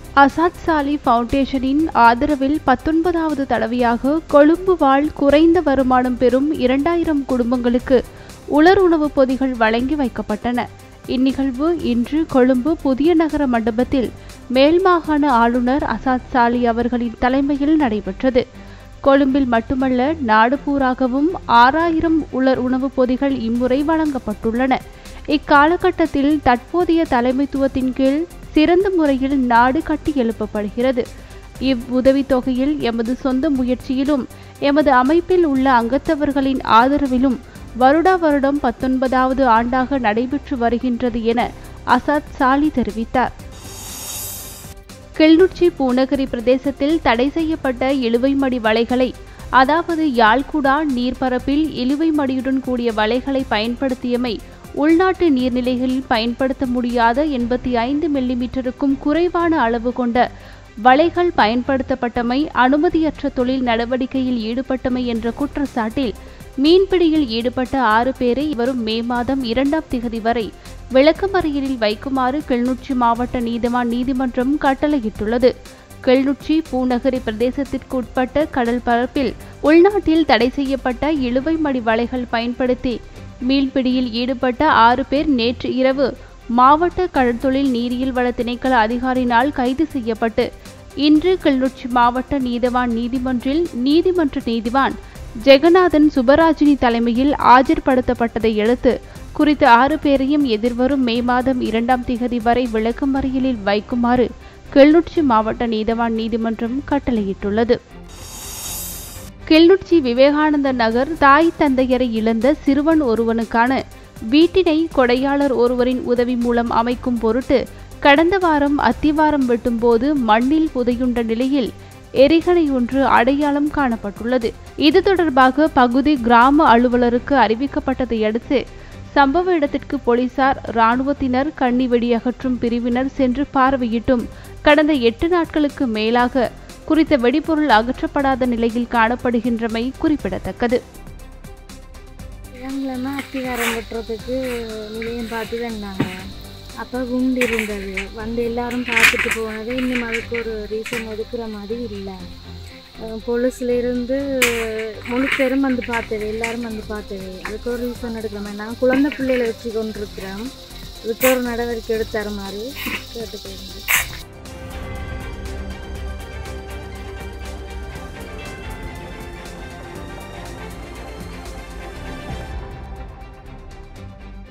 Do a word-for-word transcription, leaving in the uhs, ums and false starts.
அசாத் சாலி ஃபவுண்டேஷனின் ஆதரவில் பத்தொன்பதாவது தடவையாக கொழும்பு வாழ் குறைந்த வருமானம் பெறும் இரண்டாயிரம் குடும்பங்களுக்கு உலர் உணவுப் பொதிகள் வழங்கி வைக்கப்பட்டன. இந்நிகழ்வு இன்று கொழும்பு புதிய நகர மண்டபத்தில் மேல் மாகாண ஆளுநர் அசாத் சாலி அவர்களின் தலைமையில் நடைபெற்றது. கொழும்பில் மட்டுமல்ல, நாடு பூராகவும் ஆறாயிரம் உலர் உணவுப் பொதிகள் இம்முறை வழங்கப்பட்டுள்ளன. இக்காலகட்டத்தில் தற்போதைய தலைமைத்துவத்தின் கீழ் சிறந்த முறையில் நாடு கட்டி எழுப்பப்படுகிறது. இவ் உதவித்தொகையில் எமது சொந்த முயற்சியிலும் எமது அமைப்பில் உள்ள அங்கத்தவர்களின் ஆதரவிலும் வருடா வருடம் பத்தொன்பதாவது ஆண்டாக நடைபெற்று வருகின்றது என அசாத் சாலி தெரிவித்தார். கிளிநொச்சி பூநகரி பிரதேசத்தில் தடை செய்யப்பட்ட இழுவைமடி வலைகளை, அதாவது யாழ்குடா நீர்ப்பரப்பில் இழுவைமடியுடன் கூடிய வலைகளை பயன்படுத்தியமை உள்நாட்டு நீர்நிலைகளில் பயன்படுத்த முடியாத எண்பத்தி ஐந்து மில்லிமீட்டருக்கும் குறைவான அளவு கொண்ட வலைகள் பயன்படுத்தப்பட்டமை, அனுமதியற்ற தொழில் நடவடிக்கையில் ஈடுபட்டமை என்ற குற்றச்சாட்டில் மீன்பிடியில் ஈடுபட்ட ஆறு பேரை வரும் மே மாதம் இரண்டாம் திகதி வரை விளக்கமறியலில் வைக்குமாறு கிளிநொச்சி மாவட்ட நீதிவான் நீதிமன்றம் கட்டளையிட்டுள்ளது. கிளிநொச்சி பூநகரி பிரதேசத்திற்கு உட்பட்ட கடல் பரப்பில் உள்நாட்டில் தடை செய்யப்பட்ட இழுவைமடி வலைகள் பயன்படுத்தி மீன்பிடியில் ஈடுபட்ட ஆறு பேர் நேற்று இரவு மாவட்ட கடற்தொழில் நீரியல் வள திணைக்கள அதிகாரியினால் கைது செய்யப்பட்டு இன்று கிளிநொச்சி மாவட்ட நீதிவான் நீதிமன்றில் நீதிமன்ற நீதிவான் ஜெகநாதன் சுபராஜினி தலைமையில் ஆஜர்படுத்தப்பட்டதை அடுத்து குறித்த ஆறு பேரையும் எதிர்வரும் மே மாதம் இரண்டாம் திகதி வரை விளக்கமறியலில் வைக்குமாறு கிளிநொச்சி மாவட்ட நீதிவான் நீதிமன்றம் கட்டளையிட்டுள்ளது. கிளிநொச்சி விவேகானந்த நகர் தாய் தந்தையரை இழந்த சிறுவன் ஒருவனுக்கான வீட்டினை கொடையாளர் ஒருவரின் உதவி மூலம் அமைக்கும் பொருட்டு கடந்த வாரம் அத்திவாரம் வெட்டும்போது மண்ணில் புதையுண்ட நிலையில் எரிகணை ஒன்று அடையாளம் காணப்பட்டுள்ளது. இது தொடர்பாக பகுதி கிராம அலுவலருக்கு அறிவிக்கப்பட்டதை அடுத்து சம்பவ இடத்திற்கு போலீசார், இராணுவத்தினர், கண்ணி வெடி அகற்றும் பிரிவினர் சென்று பார்வையிட்டும் கடந்த எட்டு நாட்களுக்கு மேலாக குறித்த வெடிபொருள் அகற்றப்படாத நிலையில் காணப்படுகின்றமை குறிப்பிடத்தக்கது. அத்திவாரம் வெட்டுறதுக்கு நிலையம் பார்த்து வந்தாங்க. அப்போ குண்டு இருந்தது. வந்து எல்லாரும் பார்த்துட்டு போனது. இன்னும் அதுக்கு ஒரு ரீசன் எடுக்கிற மாதிரி இல்லை. போலீஸ்லேருந்து முழு பேரும் வந்து பார்த்தது, எல்லாரும் வந்து பார்த்தது. அதுக்கு ஒரு ரீசன் எடுக்கிற மாதிரி நாங்கள் குழந்தை பிள்ளைகளை வச்சு கொண்டிருக்கிறோம். அதுக்கு ஒரு நடவடிக்கை எடுத்து தர மாதிரி கேட்டு போயிருந்தோம்.